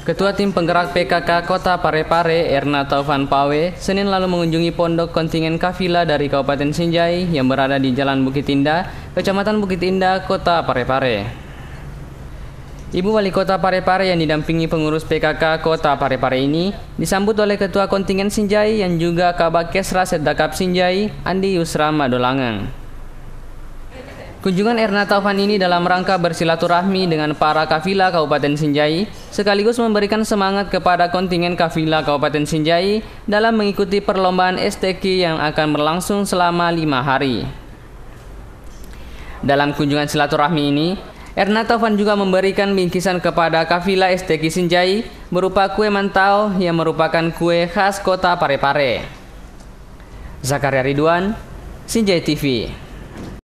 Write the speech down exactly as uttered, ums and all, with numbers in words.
Ketua Tim Penggerak P K K Kota Parepare, Erna Taufan Pawe, Senin lalu mengunjungi pondok kontingen Kafila dari Kabupaten Sinjai yang berada di Jalan Bukit Indah, Kecamatan Bukit Indah, Kota Parepare. Ibu Wali Kota Parepare yang didampingi pengurus P K K Kota Parepare ini disambut oleh Ketua Kontingen Sinjai yang juga Kabak Kesra Seddakap Sinjai, Andi Yusra Madolangang. Kunjungan Erna Taufan ini dalam rangka bersilaturahmi dengan para Kafila Kabupaten Sinjai, sekaligus memberikan semangat kepada kontingen Kafila Kabupaten Sinjai dalam mengikuti perlombaan S T Q yang akan berlangsung selama lima hari. Dalam kunjungan silaturahmi ini, Erna Taufan juga memberikan bingkisan kepada Kafila S T Q Sinjai berupa kue mantau yang merupakan kue khas Kota Parepare. Zakaria Ridwan, Sinjai T V.